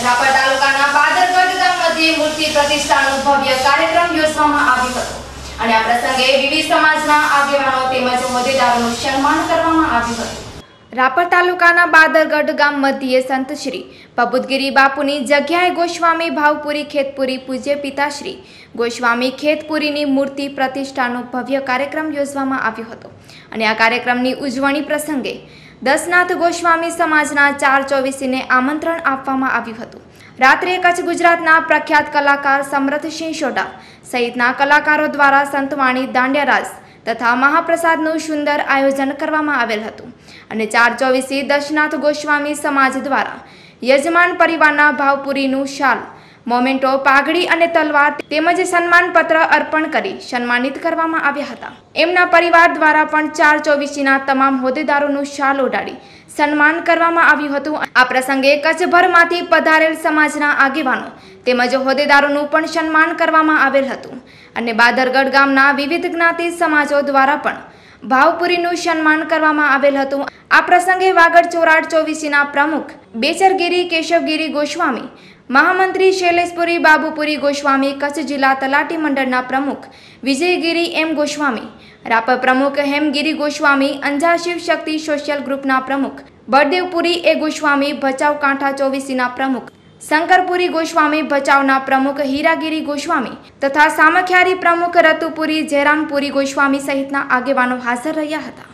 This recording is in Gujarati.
રાપર તાલુકાના બાદરગઢ ગામ મધ્યે મૂર્તિ પ્રતિષ્ઠાનો ભવ્ય કાર્યક્રમ યોજવામાં આવ્યો હતો અને આ પ્રસંગે વિવિધ સમાજના આગેવાનો તેમજ હોદ્દેદારોનું સન્માન કરવામાં આવ્યું હતું। રાપર તાલુકાના બાદરગઢ ગામ મધ્યે સંત શ્રી પબુતગીરી બાપુની જગ્યાએ ગોસ્વામી ભાવપુરી ખેતપુરી પૂજ્ય પિતાશ્રી ગોસ્વામી ખેતપુરીની મૂર્તિ પ્રતિષ્ઠાનો ભવ્ય કાર્યક્રમ યોજવામાં આવ્યો હતો અને આ કાર્યક્રમની ઉજવણી પ્રસંગે દસનાથ ગોસ્વામી સમાજના 424ને આમંત્રણ આપવામાં આવ્યું હતું। રાત્રે કચ્છ ગુજરાતના પ્રખ્યાત કલાકાર સમરથસિંહ સોઢા સહિતના કલાકારો દ્વારા સંતવાણી દાંડિયા રાસ તથા મહાપ્રસાદનું સુંદર આયોજન કરવામાં આવેલ હતું અને 424 દસનાથ ગોસ્વામી સમાજ દ્વારા યજમાન પરિવારના ભાવપુરીનું શાલ મોમેન્ટો પાઘડી અને તલવાર તેમજ સન્માનપત્ર અર્પણ કરી સન્માનિત કરવામાં આવ્યા હતા। એમના પરિવાર દ્વારા પણ 424ના તમામ હોદ્દેદારોનું શાલ ઓઢાડી સન્માન કરવામાં આવ્યું હતું। આ પ્રસંગે કચ્છભરમાંથી પધારેલ સમાજના આગેવાનો તેમજ હોદ્દેદારોનું પણ સન્માન કરવામાં આવેલ હતું અને બાદરગઢ ગામના વિવિધ જ્ઞાતિ સમાજો દ્વારા પણ ભાવપુરીનું સન્માન કરવામાં આવેલ હતું। આ પ્રસંગે વાગડ ચોરાડ 24ના પ્રમુખ બેચરગીરી કેશવગીરી ગોસ્વામી, મહામંત્રી શૈલેષપુરી બાબુપુરી ગોસ્વામી, કચ્છ જિલ્લા તલાટી મંડળના પ્રમુખ વિજયગીરી એમ ગોસ્વામી, રાપર પ્રમુખ હેમગીરી ગોસ્વામી, અંજાર શિવ શક્તિ સોશિયલ ગ્રુપના પ્રમુખ બળદેવપુરી એ ગોસ્વામી, ભચાઉ કાંઠા 24ના પ્રમુખ શંકરપુરી ગોસ્વામી, ભચાઉના પ્રમુખ હીરાગીરી ગોસ્વામી તથા સામખિયારી પ્રમુખ રતુપુરી જયરામપુરી ગોસ્વામી સહિતના આગેવાનો હાજર રહ્યા હતા।